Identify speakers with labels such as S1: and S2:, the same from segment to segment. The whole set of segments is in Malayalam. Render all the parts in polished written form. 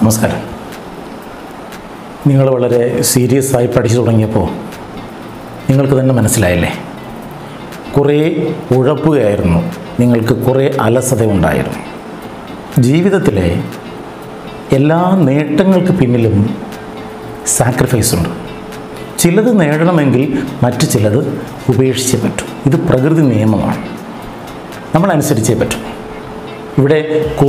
S1: നമസ്കാരം. നിങ്ങൾ വളരെ സീരിയസ് ആയി പഠിച്ചു തുടങ്ങിയപ്പോൾ നിങ്ങൾക്ക് തന്നെ മനസ്സിലായില്ലേ, കുറേ ഉഴപ്പുകയായിരുന്നു, നിങ്ങൾക്ക് കുറേ അലസത ഉണ്ടായിരുന്നു. ജീവിതത്തിലെ എല്ലാ നേട്ടങ്ങൾക്ക് പിന്നിലും സാക്രിഫൈസ് ഉണ്ട്. ചിലത് നേടണമെങ്കിൽ മറ്റു ചിലത് ഉപേക്ഷിച്ചേ പറ്റൂ. ഇത് പ്രകൃതി നിയമമാണ്, നമ്മളനുസരിച്ചേ പറ്റൂ. ഇവിടെ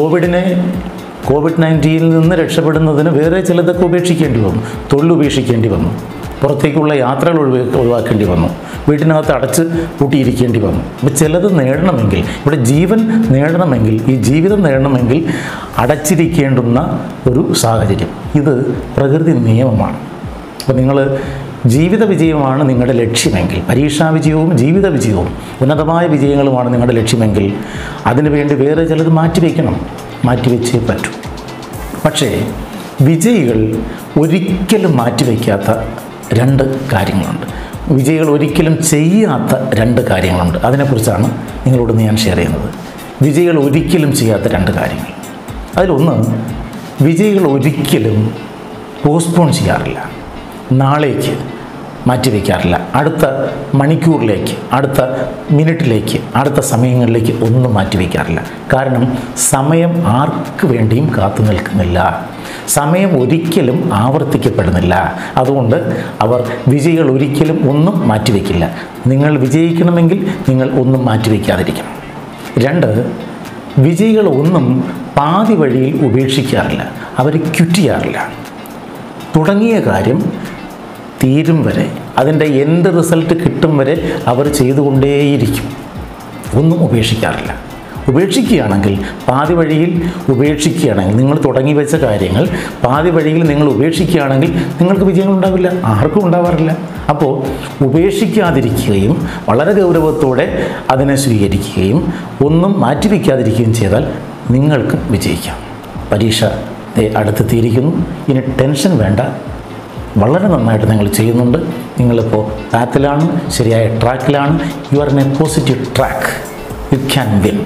S1: കോവിഡ്-19 നിന്ന് രക്ഷപ്പെടുന്നതിന് വേറെ ചിലതൊക്കെ ഉപേക്ഷിക്കേണ്ടി വന്നു. തൊഴിൽ ഉപേക്ഷിക്കേണ്ടി വന്നു, പുറത്തേക്കുള്ള യാത്രകൾ ഒഴിവാക്കേണ്ടി വന്നു, വീട്ടിനകത്ത് അടച്ച് പൂട്ടിയിരിക്കേണ്ടി വന്നു. അപ്പോൾ ചിലത് നേടണമെങ്കിൽ, ഇവിടെ ജീവൻ നേടണമെങ്കിൽ, ഈ ജീവിതം നേടണമെങ്കിൽ അടച്ചിരിക്കേണ്ടുന്ന ഒരു സാഹചര്യം. ഇത് പ്രകൃതി നിയമമാണ്. അപ്പോൾ നിങ്ങൾ ജീവിത വിജയമാണ് നിങ്ങളുടെ ലക്ഷ്യമെങ്കിൽ, പരീക്ഷാ വിജയവും ജീവിത വിജയവും ഉന്നതമായ വിജയങ്ങളുമാണ് നിങ്ങളുടെ ലക്ഷ്യമെങ്കിൽ, അതിനുവേണ്ടി വേറെ ചിലത് മാറ്റിവെച്ചേ പറ്റൂ. പക്ഷേ വിജയികൾ ഒരിക്കലും മാറ്റിവെക്കാത്ത രണ്ട് കാര്യങ്ങളുണ്ട്, വിജയികൾ ഒരിക്കലും ചെയ്യാത്ത രണ്ട് കാര്യങ്ങളുണ്ട്. അതിനെക്കുറിച്ചാണ് നിങ്ങളോട് ഞാൻ ഷെയർ ചെയ്യുന്നത്. വിജയികൾ ഒരിക്കലും ചെയ്യാത്ത രണ്ട് കാര്യങ്ങൾ. അതിലൊന്ന്, വിജയികൾ ഒരിക്കലും പോസ്റ്റ്പോൺ ചെയ്യാറില്ല, നാളേക്ക് മാറ്റിവെക്കാറില്ല, അടുത്ത മണിക്കൂറിലേക്ക്, അടുത്ത മിനിറ്റിലേക്ക്, അടുത്ത സമയങ്ങളിലേക്ക് ഒന്നും മാറ്റിവെക്കാറില്ല. കാരണം സമയം ആർക്ക് വേണ്ടിയും കാത്തു നിൽക്കുന്നില്ല, സമയം ഒരിക്കലും ആവർത്തിക്കപ്പെടുന്നില്ല. അതുകൊണ്ട് വിജയികൾ ഒരിക്കലും ഒന്നും മാറ്റിവെക്കില്ല. നിങ്ങൾ വിജയിക്കണമെങ്കിൽ നിങ്ങൾ ഒന്നും മാറ്റിവെക്കാതിരിക്കണം. രണ്ട്, വിജയികൾ ഒന്നും പാതി വഴിയിൽ ഉപേക്ഷിക്കാറില്ല, അവർ ക്വിറ്റ് ചെയ്യാറില്ല. തുടങ്ങിയ കാര്യം തീരും വരെ, അതിൻ്റെ എൻഡ് റിസൾട്ട് കിട്ടും വരെ അവർ ചെയ്തുകൊണ്ടേയിരിക്കും, ഒന്നും ഉപേക്ഷിക്കാറില്ല. ഉപേക്ഷിക്കുകയാണെങ്കിൽ, പാതി വഴിയിൽ ഉപേക്ഷിക്കുകയാണെങ്കിൽ, നിങ്ങൾ തുടങ്ങി വെച്ച കാര്യങ്ങൾ പാതി വഴിയിൽ നിങ്ങൾ ഉപേക്ഷിക്കുകയാണെങ്കിൽ നിങ്ങൾക്ക് വിജയങ്ങൾ ഉണ്ടാവില്ല, ആർക്കും ഉണ്ടാവാറില്ല. അപ്പോൾ ഉപേക്ഷിക്കാതിരിക്കുകയും വളരെ ഗൗരവത്തോടെ അതിനെ സ്വീകരിക്കുകയും ഒന്നും മാറ്റിവെക്കാതിരിക്കുകയും ചെയ്താൽ നിങ്ങൾക്ക് വിജയിക്കാം. പരീക്ഷ അടുത്തെത്തിയിരിക്കുന്നു, ഇനി ടെൻഷൻ വേണ്ട. വളരെ നന്നായിട്ട് നിങ്ങൾ ചെയ്യുന്നുണ്ട്. നിങ്ങളിപ്പോൾ പാത്തിലാണ്, ശരിയായ ട്രാക്കിലാണ്. You are in a positive track. You can win.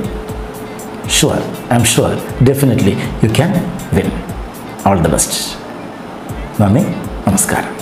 S1: Sure, I am sure, definitely you can win. All the best. നന്ദി, നമസ്കാരം.